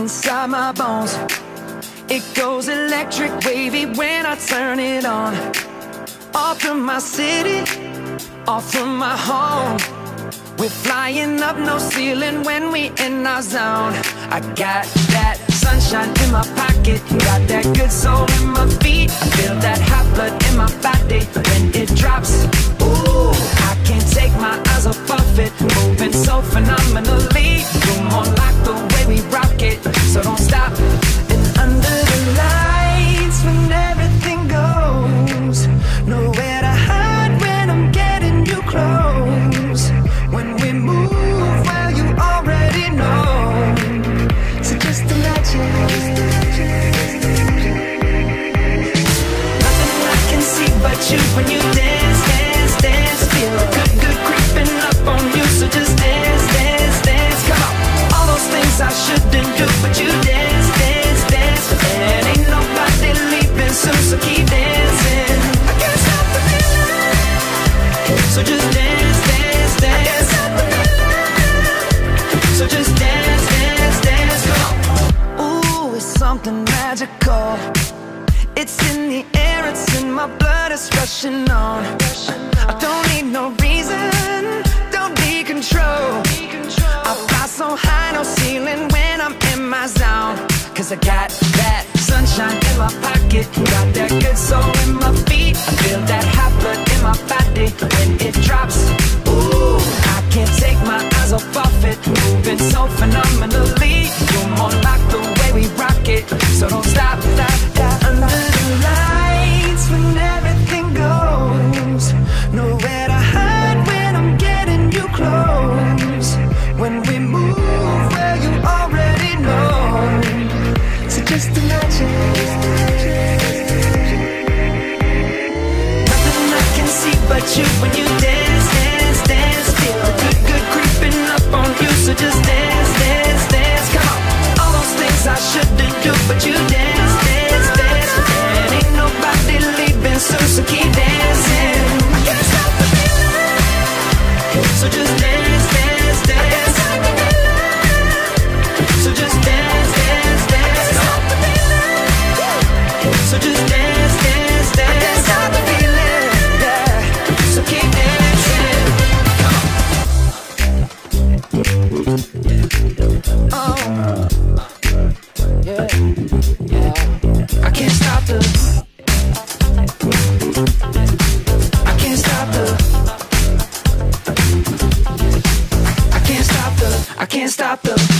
inside my bones. It goes electric wavy when I turn it on. Off from my city, off from my home. We're flying up, no ceiling when we in our zone. I got that sunshine in my pocket, got that good soul in my feet. I feel that hot blood in my body when it drops. Ooh, I can't take my eyes off of it, moving so phenomenally. You're more like the way we rock it, so don't stop. And under the lights, when everything goes, nowhere to hide when I'm getting you close. When we move, well, you already know. So just imagine. Nothing I can see but you when you dance, dance, dance. Feel good, good creeping up on you. So just dance, dance, dance. Come on. All those things I shouldn't do, but you dance, dance, dance. And ain't nobody leaving soon, so keep dancing. I can't stop the feeling. So just dance, dance, dance. So just dance, dance, dance, come on. Ooh, it's something magical. It's in the air, it's in my blood, it's rushing on. I don't need no reason, don't need control. I fly so high, no ceiling when I'm in my zone. Cause I got that sunshine in my pocket, got that good soul in my feet. I feel that hot blood in my body when it drops. Ooh, I can't take my eyes off of it, moving so phenomenally. You're more like the way we rock it, so don't stop, stop, stop. Under the lights, when everything goes, nowhere to hide when I'm getting you close. When we move, well, you already know. So just imagine. Nothing I can see but you when you dance, dance, dance. Feel good, good creeping up on you. So just dance, dance, dance. Come on. All those things I shouldn't do, but you dance, dance, dance. And ain't nobody leaving soon, so keep dancing. I can't stop the feeling. So just dance, dance, dance. So just dance, dance, dance. So just dance, dance, dance. I can't stop the feeling, yeah. So keep dancing. Oh, yeah, yeah. I can't stop the. I can't stop the. I can't stop the. I can't stop the.